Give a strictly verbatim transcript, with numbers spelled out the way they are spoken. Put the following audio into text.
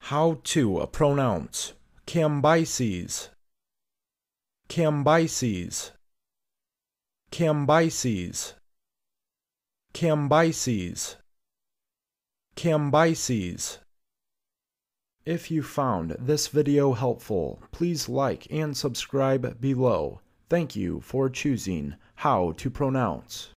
How to pronounce Cambyses, Cambyses, Cambyses, Cambyses, Cambyses. If you found this video helpful, please like and subscribe below. Thank you for choosing How to Pronounce.